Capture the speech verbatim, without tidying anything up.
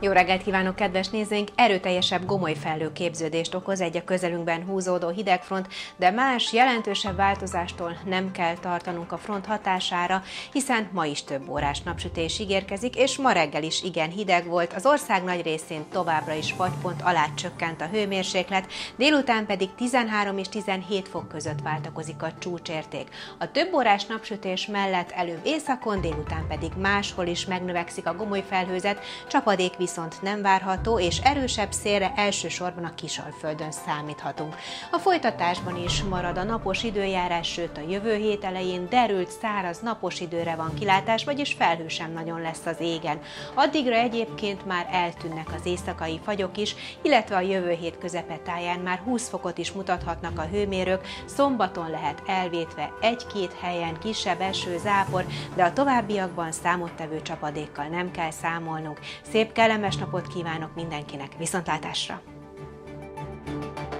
Jó reggelt kívánok, kedves nézőink! Erőteljesebb gomolyfelhő képződést okoz egy a közelünkben húzódó hidegfront, de más, jelentősebb változástól nem kell tartanunk a front hatására, hiszen ma is több órás napsütés ígérkezik, és ma reggel is igen hideg volt, az ország nagy részén továbbra is fagypont alá csökkent a hőmérséklet, délután pedig tizenhárom és tizenhét fok között váltakozik a csúcsérték. A több órás napsütés mellett előbb északon, délután pedig máshol is megnövekszik a gomolyfelhőzet, csapadék viszont nem várható, és erősebb szélre elsősorban a Kisalföldön számíthatunk. A folytatásban is marad a napos időjárás, sőt a jövő hét elején derült, száraz, napos időre van kilátás, vagyis felhő sem nagyon lesz az égen. Addigra egyébként már eltűnnek az éjszakai fagyok is, illetve a jövő hét közepetáján már húsz fokot is mutathatnak a hőmérők, szombaton lehet elvétve egy-két helyen kisebb eső, zápor, de a továbbiakban számottevő csapadékkal nem kell számolnunk. Szép kellemes napot kívánok mindenkinek, viszontlátásra!